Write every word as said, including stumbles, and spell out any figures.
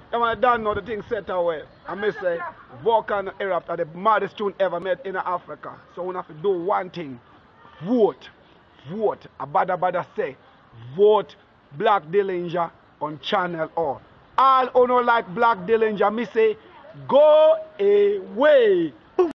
I want to done know the thing set away. I may say, Volcano Erupt are the maddest tune ever made in Africa. So we have to do one thing. Vote. Vote. Abada bada say. Vote Black Dillinger on Channel O. All who don't like Black Dillinger, me say, go away.